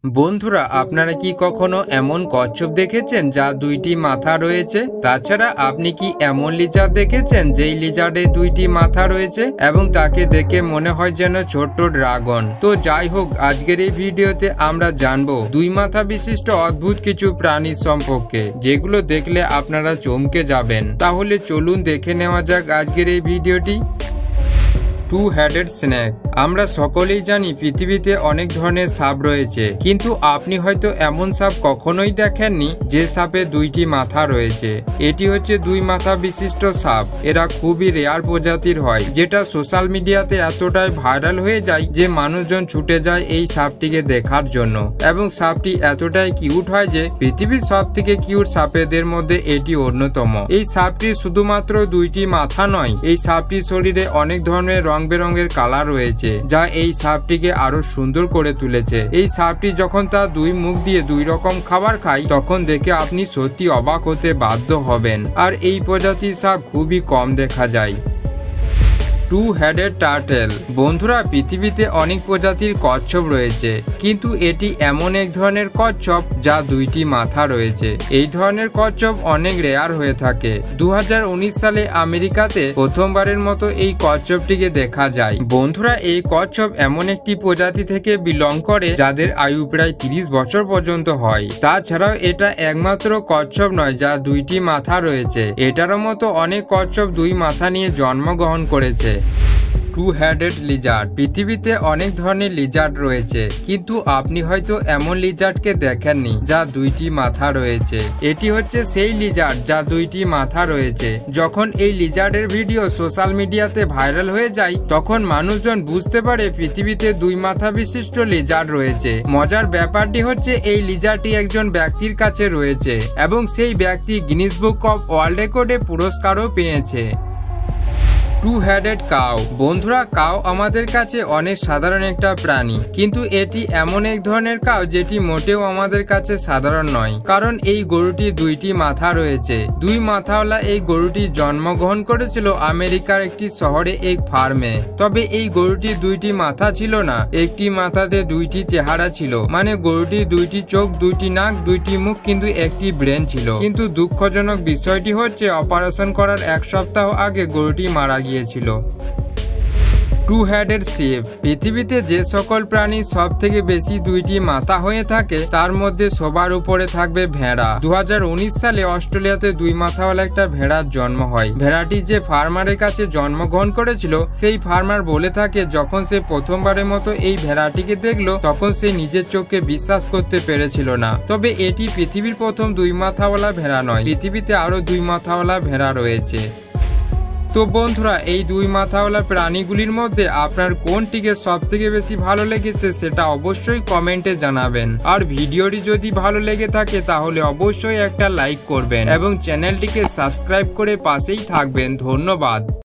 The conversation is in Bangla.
বন্ধুরা, আপনারা কি কখনো এমন কচ্ছপ দেখেছেন যা দুইটি মাথা রয়েছে? তাছাড়া আপনি কি এমন লিজার্ড দেখেছেন যেই লিজার্ডে দুইটি মাথা রয়েছে এবং তাকে দেখে মনে হয় যেন ছোট্ট ড্রাগন? তো যাই হোক, আজকের এই ভিডিওতে আমরা জানবো দুই মাথা বিশিষ্ট অদ্ভুত কিছু প্রাণী সম্পর্কে, যেগুলো দেখলে আপনারা চমকে যাবেন। তাহলে চলুন দেখে নেওয়া যাক আজকের এই ভিডিওটি। Two headed snake. আমরা সকলেই জানি পৃথিবীতে অনেক ধরনের সাপ রয়েছে, কিন্তু আপনি হয়তো এমন সাপ কখনোই দেখেননি যে সাপে দুইটি মাথা রয়েছে। এটি হচ্ছে দুই মাথা বিশিষ্ট সাপ। এরা খুবই রেয়ার প্রজাতির হয়, যেটা সোশ্যাল মিডিয়াতে এতটাই ভাইরাল হয়ে যায় যে মানুষজন ছুটে যায় এই সাপটিকে দেখার জন্য। এবং সাপটি এতটাই কিউট হয় যে পৃথিবীর সব থেকে কিউট সাপেদের মধ্যে এটি অন্যতম। এই সাপটির শুধুমাত্র দুইটি মাথা নয়, এই সাপটির শরীরে অনেক ধরনের রং বেরঙের কালার রয়েছে, যা এই সাপটিকে আরো সুন্দর করে তুলেছে। এই সাপটি যখন তার দুই মুখ দিয়ে দুই রকম খাবার খায়, তখন দেখে আপনি সত্যি অবাক হতে বাধ্য হবেন। আর এই প্রজাতির সাপ খুবই কম দেখা যায়। Two headed turtle. বন্ধুরা, পৃথিবীতে অনেক প্রজাতির কচ্ছপ রয়েছে, কিন্তু এটি এমন এক ধরনের কচ্ছপ যা দুইটি মাথা রয়েছে। এই ধরনের কচ্ছপ অনেক রেয়ার হয়ে থাকে। 2019 সালে আমেরিকাতে প্রথমবারের মতো এই কচ্ছপটিকে দেখা যায়। বন্ধুরা, এই কচ্ছপ এমন একটি প্রজাতি থেকে বিলং করে যাদের আয়ু প্রায় 30 বছর পর্যন্ত হয়। তাছাড়াও এটা একমাত্র কচ্ছপ নয় যা দুইটি মাথা রয়েছে। এটারও মতো অনেক কচ্ছপ দুই মাথা নিয়ে জন্মগ্রহণ করেছে। Two headed lizard. পৃথিবীতে অনেক ধরনের লিজার্ড রয়েছে, কিন্তু আপনি হয়তো এমন লিজার্ডকে দেখেননি যা দুইটি মাথা রয়েছে। এটি হচ্ছে সেই লিজার্ড যা দুইটি মাথা রয়েছে। যখন এই লিজার্ডের ভিডিও সোশ্যাল মিডিয়াতে ভাইরাল হয়ে যায়, তখন মানুষজন বুঝতে পারে পৃথিবীতে দুই মাথা বিশিষ্ট লিজার্ড রয়েছে। মজার ব্যাপারটি হচ্ছে এই লিজার্ডটি একজন ব্যক্তির কাছে রয়েছে এবং সেই ব্যক্তি গিনিস বুক অফ ওয়ার্ল্ড রেকর্ডে পুরস্কারও পেয়েছে। Two headed cow. বন্ধুরা, কাউ আমাদের কাছে অনেক সাধারণ একটা প্রাণী, কিন্তু এটি এমন এক ধরনের কাউ যেটি মোটেও আমাদের কাছে সাধারণ নয়, কারণ এই গরুটির দুইটি মাথা রয়েছে। দুই মাথাওয়ালা এই গরুটি জন্মগ্রহণ করেছিল আমেরিকার একটি শহরে এক ফার্মে। তবে এই গরুটির দুইটি মাথা ছিল না, একটি মাথাতে দুইটি চেহারা ছিল। মানে গরুটির দুইটি চোখ, দুইটি নাক, দুইটি মুখ, কিন্তু একটি ব্রেন ছিল। কিন্তু দুঃখজনক বিষয়টি হচ্ছে অপারেশন করার এক সপ্তাহ আগে গরুটি মারা গিয়েছিল। Two headed sheep. পৃথিবীতে যে সকল প্রাণী সব থেকে বেশি দুইটি মাথা হয়ে থাকে, তার মধ্যে সবার উপরে থাকবে ভেড়া। 2019 সালে অস্ট্রেলিয়াতে দুই মাথাওয়ালা একটা ভেড়ার জন্ম হয়। ভেড়াটি যে ফার্মারের কাছে জন্মগ্রহণ করেছিল, সেই ফার্মার বলে থাকে যখন সে প্রথমবারের মতো এই ভেড়াটিকে দেখলো, তখন সে নিজের চোখকে বিশ্বাস করতে পেরেছিল না। তবে এটি পৃথিবীর প্রথম দুই মাথাওয়ালা ভেড়া নয়, পৃথিবীতে আরো দুই মাথাওয়ালা ভেড়া রয়েছে। তো বন্ধুরা, এই দুই মাথাওয়ালা প্রাণীগুলির মধ্যে আপনার কোনটিকে সব থেকে বেশি ভালো লেগেছে সেটা অবশ্যই কমেন্টে জানাবেন। আর ভিডিওটি যদি ভালো লেগে থাকে তাহলে অবশ্যই একটা লাইক করবেন এবং চ্যানেলটিকে সাবস্ক্রাইব করে পাশেই থাকবেন। ধন্যবাদ।